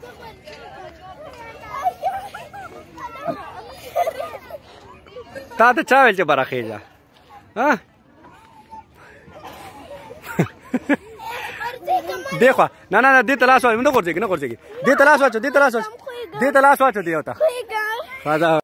تا ته چا ویل چې برخېږه دې خوا نه نه نه دې ته لاس واچوه نه غورځېږي نه غورځېږي دې ته لاس واچوه دې ته لاس واچوه دې ته لاس واچوه دې ته